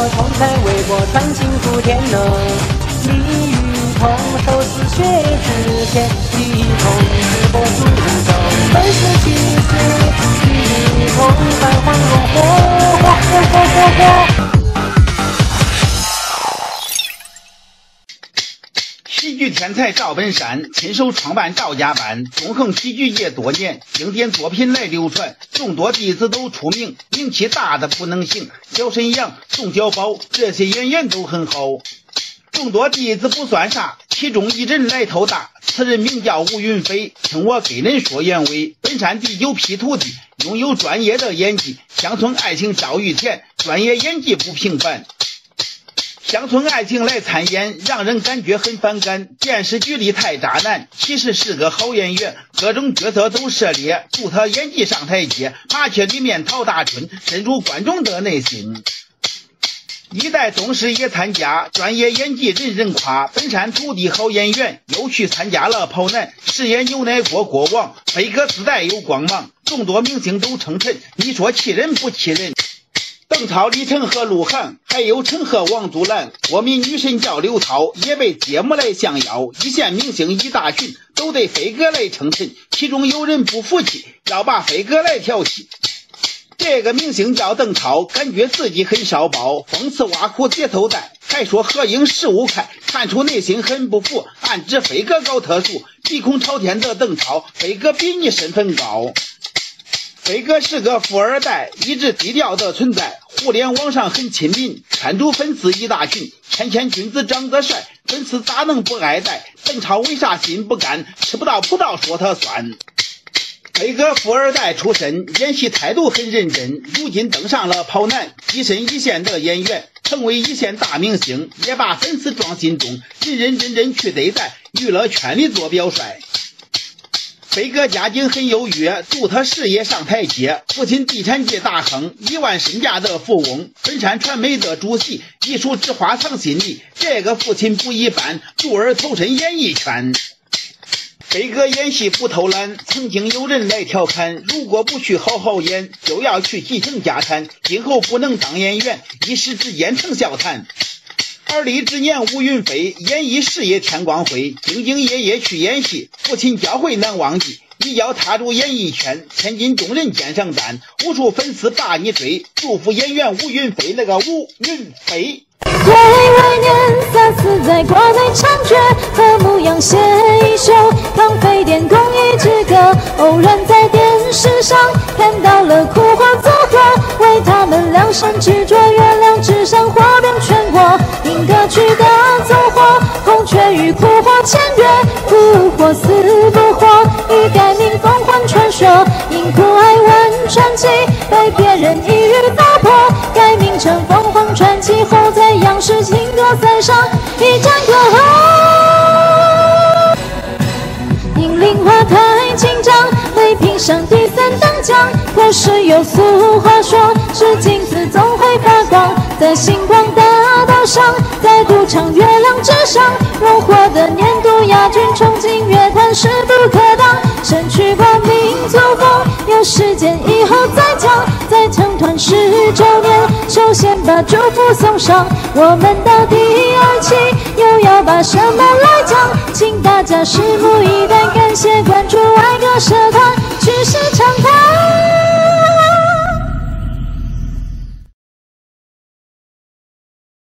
同在微博传幸福天呢。李雨桐手撕血之前，一同直播主走，粉丝气死，李雨桐泛黄荣火。 戏剧天才赵本山亲手创办赵家班，纵横戏剧业多年，经典作品来流传，众多弟子都出名，名气大的不能行。小沈阳、宋小宝这些演员都很好，众多弟子不算啥，其中一人来头大，此人名叫吴云飞，听我给人说原委。本山第9批徒弟，拥有专业的演技，乡村爱情教育前，专业演技不平凡。乡村爱情来参演，让人感觉很反感，电视剧里太渣男，其实是个好演员，各种角色都涉猎，祝他演技上台阶。麻雀里面陶大春，深入观众的内心。一代宗师也参加，专业演技人人夸，本山徒弟好演员，又去参加了跑男，饰演牛奶锅国王，飞哥自带有光芒，众多明星都称臣，你说气人不气人？邓超、李晨和鹿晗，还有陈赫、王祖蓝，国民女神叫刘涛，也被节目来相邀，一线明星一大群，都对飞哥来称臣，其中有人不服气，要把飞哥来调戏。这个明星叫邓超，感觉自己很少包，讽刺挖苦节奏带，还说合影15块，看出内心很不服，暗指飞哥搞特殊，鼻孔朝天的邓超，飞哥比你身份高。飞哥是个富二代，一直低调的存在，互联网上很亲民，圈住粉丝一大群，谦谦君子长得帅，粉丝咋能不爱戴？邓超为啥心不甘，吃不到葡萄说他酸。飞哥富二代出身，演戏态度很认真，如今登上了跑男，跻身一线的演员，成为一线大明星，也把粉丝装心中，认真去对待，娱乐圈里做表率。飞哥家境很优越，祝他事业上台阶。父亲地产界大亨，1万身价的富翁，本山传媒的主席，艺术之花藏心里。这个父亲不一般，祝儿投身演艺圈。飞哥演戏不偷懒，曾经有人来调侃，如果不去好好演，就要去继承家产，今后不能当演员，一时之间成笑谈。而立之年吴云飞，演艺事业天光辉，兢兢业业去演戏，父亲教诲难忘记。你要踏入演艺圈，千金重人肩上担，无数粉丝把你追，祝福演员吴云飞那个吴云飞。 对来年3次在国内猖獗，和牧羊写一首抗非典公益之歌。偶然在电视上看到了酷花组合，为他们量身制作月亮之上火遍全国。因歌曲的走火，孔雀与酷花签约，酷火死不活，已改名凤凰传说。因酷爱问传奇，被别人一语道破，改名成凤凰传奇后，在央视情歌赛上一战歌后，因令花太紧张，被评上第3等奖。可是有俗话说，是金子总会发光，在星光大道上，在赌场月亮之上，荣获的年度亚军，冲进乐坛势不可挡。身躯国民作风，有时间以后再讲。在成团19年，首先把祝福送上。我们到第2期又要把什么来讲？请大家拭目以待，感谢关注爱歌社团，趋势常态。